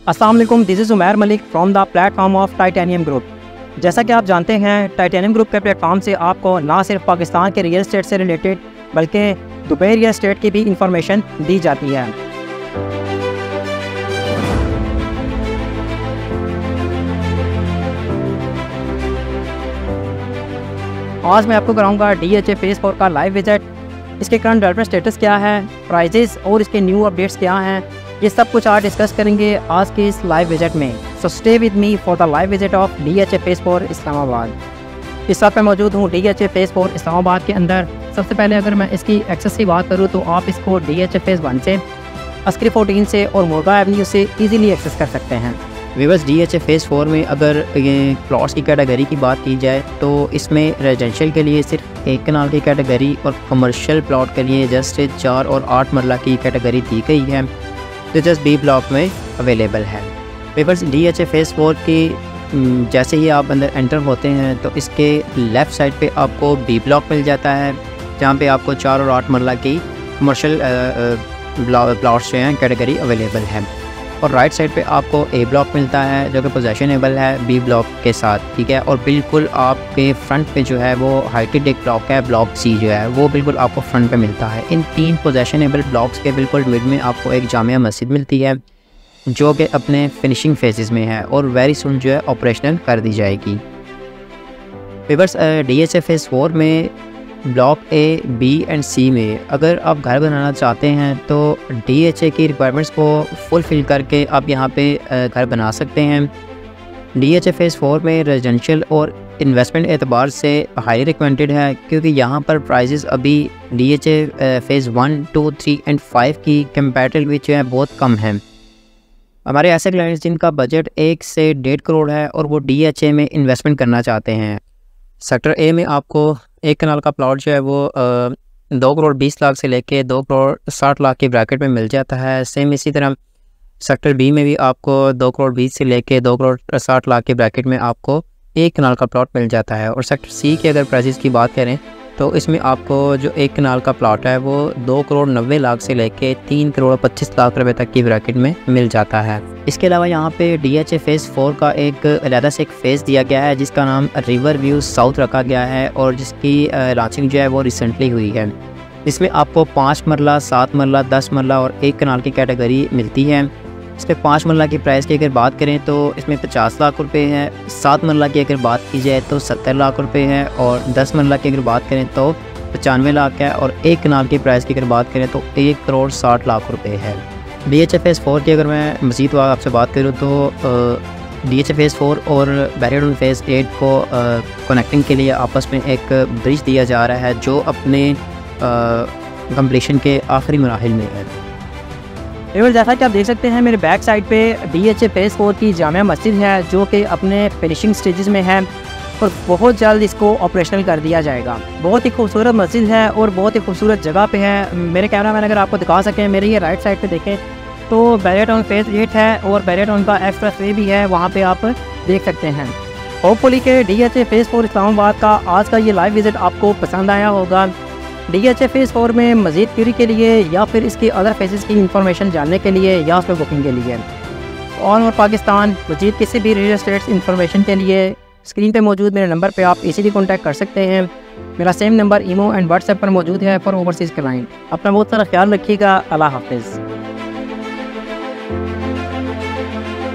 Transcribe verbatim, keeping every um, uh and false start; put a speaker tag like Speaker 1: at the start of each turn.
Speaker 1: अस्सलाम वालेकुम, this is Umair Malik from the platform of Titanium group. जैसा कि आप जानते हैं, टाइटेनियम ग्रुप के प्लेटफॉर्म से आपको ना सिर्फ पाकिस्तान के रियल एस्टेट से रिलेटेड बल्कि दुबई रियल एस्टेट की भी इंफॉर्मेशन दी जाती है। आज मैं आपको कराऊंगा D H A phase four का लाइव विजिट, इसके करंट डेवलपमेंट स्टेटस क्या है, प्राइजेस और इसके न्यू अपडेट्स क्या हैं, ये सब कुछ आज डिस्कस करेंगे आज के इस लाइव विजिट में। So stay with me for the live visit of D H A phase four Islamabad. इस वक्त मैं मौजूद हूँ D H A phase four Islamabad के अंदर। सबसे पहले अगर मैं इसकी एक्सेस की बात करूँ तो आप इसको D H A phase one से, अस्करी फोर्टीन से और मुर्गा एवेन्यू से ईजिली एक्सेस कर सकते हैं।
Speaker 2: Viewers, D H A phase four में अगर ये प्लॉट्स की कैटेगरी की बात की जाए तो इसमें रेजिडेंशियल के लिए सिर्फ एक कनाल की कैटेगरी और कमर्शियल प्लॉट के लिए जस्ट चार और आठ मरला की कैटेगरी दी गई है, जो जस्ट बी ब्लॉक में अवेलेबल है। Viewers, D H A phase four की जैसे ही आप अंदर एंटर होते हैं तो इसके लेफ़्ट साइड पे आपको बी ब्लॉक मिल जाता है, जहाँ पे आपको चार और आठ मरला की कमर्शियल प्लॉट्स जो हैं कैटेगरी अवेलेबल है। और राइट साइड पे आपको ए ब्लॉक मिलता है जो कि पोजेशनेबल है बी ब्लॉक के साथ, ठीक है। और बिल्कुल आपके फ्रंट पे जो है वो हाइटेड एक ब्लॉक है, ब्लॉक सी जो है वो बिल्कुल आपको फ्रंट पे मिलता है। इन तीन पोजेशनेबल ब्लॉक्स के बिल्कुल मिड में आपको एक जामिया मस्जिद मिलती है जो कि अपने फिनिशिंग फेजेस में है और वेरी सुन जो है ऑपरेशनल कर दी जाएगी। Viewers, D H A phase four में block A, B and C में अगर आप घर बनाना चाहते हैं तो डी एच ए की रिक्वायरमेंट्स को फुलफ़िल करके आप यहाँ पे घर बना सकते हैं। D H A phase four में रेजिडेंशियल और इन्वेस्टमेंट एतबार से हाई रिकमेंडेड है, क्योंकि यहाँ पर प्राइजेस अभी D H A phase one, two, three and five की कंपैरेटिव जो है बहुत कम है। हमारे ऐसे क्लाइंट्स जिनका बजट एक से डेढ़ करोड़ है और वो डी एच ए में इन्वेस्टमेंट करना चाहते हैं। सेक्टर ए में आपको एक कनाल का प्लॉट जो है वो आ, दो करोड़ बीस लाख से लेके दो करोड़ साठ लाख की ब्रैकेट में मिल जाता है। सेम इसी तरह सेक्टर बी में भी आपको दो करोड़ बीस से लेके दो करोड़ साठ लाख की ब्रैकेट में आपको एक कनाल का प्लॉट मिल जाता है। और सेक्टर सी की अगर प्राइसेस की बात करें तो इसमें आपको जो एक कनाल का प्लॉट है वो दो करोड़ नब्बे लाख से लेके तीन करोड़ पच्चीस लाख रुपए तक की ब्रैकेट में मिल जाता है। इसके अलावा यहाँ पे D H A phase four का एक अलग से एक फेज़ दिया गया है जिसका नाम रिवर व्यू साउथ रखा गया है और जिसकी लॉन्चिंग जो है वो रिसेंटली हुई है। इसमें आपको पाँच मरला, सात मरला, दस मरला और एक कनाल की कैटेगरी मिलती है। इसमें पाँच मरला की प्राइस की अगर बात करें तो इसमें पचास लाख रुपए है, सात मरला की अगर बात की जाए तो सत्तर लाख रुपए है और दस मरला की अगर बात करें तो पचानवे लाख है और एक कनाल की प्राइस की अगर बात करें तो एक करोड़ साठ लाख रुपए है। D H A phase four की अगर मैं मज़ीद आपसे बात करूँ तो D H A phase four और बैरियर फेज़ एट को कनेक्टिंग के लिए आपस में एक ब्रिज दिया जा रहा है जो अपने कंप्लीशन के आखिरी मराहिल में है।
Speaker 1: एवं जैसा कि आप देख सकते हैं मेरे बैक साइड पे D H A phase four की जामिया मस्जिद है जो कि अपने फिनिशिंग स्टेजेस में है और बहुत जल्द इसको ऑपरेशनल कर दिया जाएगा। बहुत ही खूबसूरत मस्जिद है और बहुत ही खूबसूरत जगह पे है। मेरे कैमरा मैन अगर आपको दिखा सकें, मेरे ये राइट साइड पे देखें तो बैरियर टाउन फेज़ एट है और बैरियर टाउन का एक्सप्रेस वे भी है, वहाँ पे आप देख सकते हैं। होपफुली के D H A phase four Islamabad का आज का ये लाइव विजिट आपको पसंद आया होगा। D H A phase four में मज़ीद क्यूरी के लिए या फिर इसकी अदर फेजेस की इंफॉर्मेशन जानने के लिए या उस पर बुकिंग के लिए ऑन और पाकिस्तान मज़ीद किसी भी रियल एस्टेट इंफॉर्मेशन के लिए स्क्रीन पे मौजूद मेरे नंबर पे आप इजीली कांटेक्ट कर सकते हैं। मेरा same number imo and WhatsApp पर मौजूद है फॉर ओवरसीज़ क्लाइंट। अपना बहुत सारा ख्याल रखिएगा। अल्लाह हाफिज़।